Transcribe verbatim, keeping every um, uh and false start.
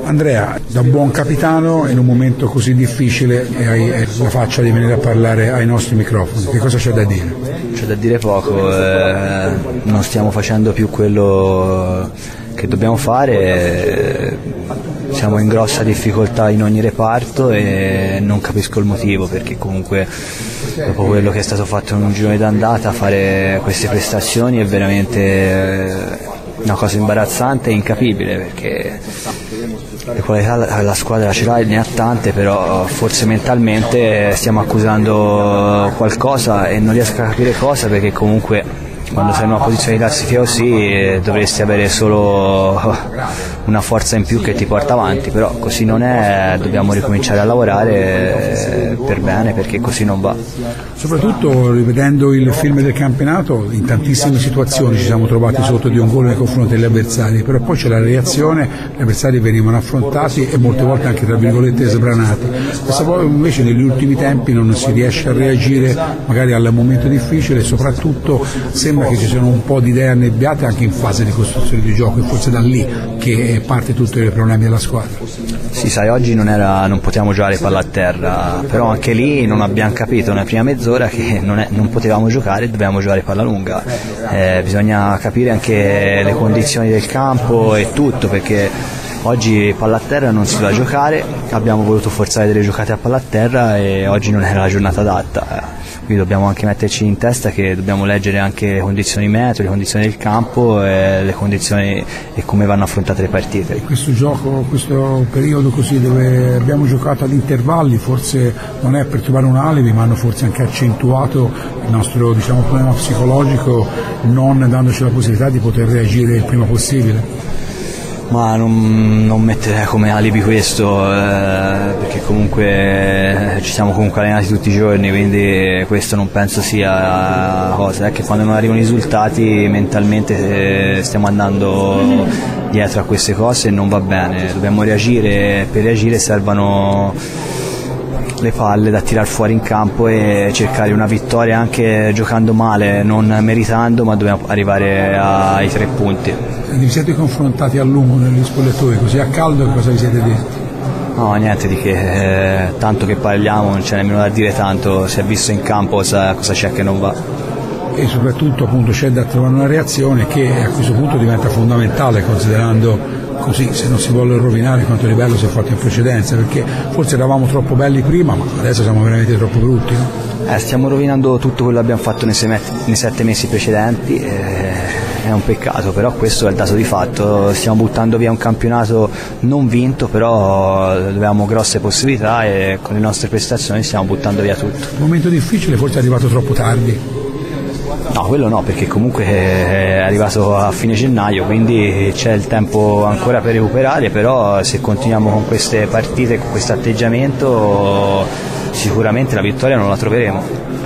Andrea, da buon capitano in un momento così difficile hai la faccia di venire a parlare ai nostri microfoni, che cosa c'è da dire? C'è da dire poco, eh, non stiamo facendo più quello che dobbiamo fare, eh, siamo in grossa difficoltà in ogni reparto e non capisco il motivo, perché comunque dopo quello che è stato fatto in un girone d'andata fare queste prestazioni è veramente eh, una cosa imbarazzante e incapibile, perché le qualità la, la squadra ce l'ha, ne ha tante, però forse mentalmente stiamo accusando qualcosa e non riesco a capire cosa, perché comunque quando sei in una posizione di classifica così dovresti avere solo una forza in più che ti porta avanti, però così non è, dobbiamo ricominciare a lavorare per bene, perché così non va. Soprattutto rivedendo il film del campionato, in tantissime situazioni ci siamo trovati sotto di un gol nei confronti degli avversari, però poi c'è la reazione, gli avversari venivano affrontati e molte volte anche tra virgolette sbranati. Questa volta invece negli ultimi tempi non si riesce a reagire magari al momento difficile e soprattutto sembra che ci siano un po' di idee annebbiate anche in fase di costruzione di gioco, e forse da lì che parte tutti i problemi della squadra. Sì, sai, oggi non, era, non potevamo giocare palla a terra, però anche lì non abbiamo capito nella prima mezz'ora che non, è, non potevamo giocare, dovevamo giocare palla lunga. Eh, bisogna capire anche le condizioni del campo e tutto, perché oggi palla a terra non si doveva giocare, abbiamo voluto forzare delle giocate a palla a terra e oggi non era la giornata adatta. Quindi dobbiamo anche metterci in testa che dobbiamo leggere anche le condizioni meteo, le condizioni del campo e le condizioni e come vanno affrontate le partite. Questo gioco, questo periodo così dove abbiamo giocato ad intervalli, forse non è per trovare un alibi, ma hanno forse anche accentuato il nostro, diciamo, problema psicologico, non dandoci la possibilità di poter reagire il prima possibile. Ma non, non metterei come alibi questo, eh, perché comunque ci siamo comunque allenati tutti i giorni, quindi questo non penso sia cosa, è che quando non arrivano i risultati mentalmente stiamo andando dietro a queste cose e non va bene, dobbiamo reagire, per reagire servono le palle da tirar fuori in campo e cercare una vittoria anche giocando male, non meritando, ma dobbiamo arrivare ai tre punti. Vi siete confrontati a lungo negli spogliatoi, così a caldo, che cosa vi siete detti? No, niente di che, eh, tanto che parliamo, non c'è nemmeno da dire tanto, si è visto in campo cosa, cosa c'è che non va. E soprattutto appunto c'è da trovare una reazione che a questo punto diventa fondamentale, considerando così se non si vuole rovinare quanto livello si è fatto in precedenza, perché forse eravamo troppo belli prima, ma adesso siamo veramente troppo brutti, no? Eh, stiamo rovinando tutto quello che abbiamo fatto nei, sei, nei sette mesi precedenti, eh, è un peccato, però questo è il dato di fatto, stiamo buttando via un campionato non vinto, però avevamo grosse possibilità e con le nostre prestazioni stiamo buttando via tutto. Un momento difficile, forse è arrivato troppo tardi. No, quello no, perché comunque è arrivato a fine gennaio, quindi c'è il tempo ancora per recuperare, però se continuiamo con queste partite, con questo atteggiamento, sicuramente la vittoria non la troveremo.